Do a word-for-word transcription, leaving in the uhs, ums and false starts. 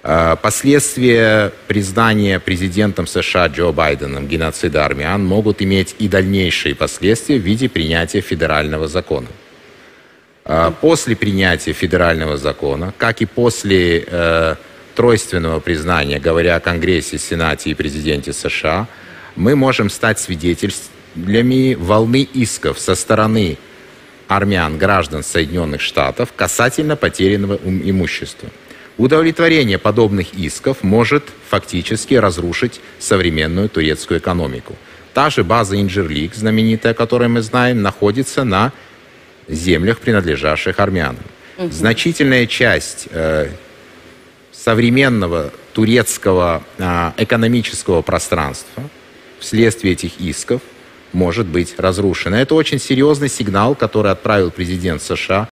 Последствия признания президентом США Джо Байденом геноцида армян могут иметь и дальнейшие последствия в виде принятия федерального закона. После принятия федерального закона, как и после э, тройственного признания, говоря о Конгрессе, Сенате и президенте США, мы можем стать свидетелями волны исков со стороны армян, граждан Соединенных Штатов, касательно потерянного имущества. Удовлетворение подобных исков может фактически разрушить современную турецкую экономику. Та же база Инжирлик, знаменитая, о которой мы знаем, находится на землях, принадлежавших армянам. Угу. Значительная часть э, современного турецкого э, экономического пространства вследствие этих исков может быть разрушена. Это очень серьезный сигнал, который отправил президент США